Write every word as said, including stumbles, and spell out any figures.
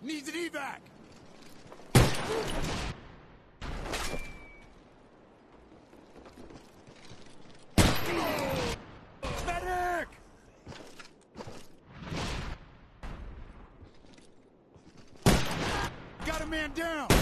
Needs an evac! Medic! Got a man down!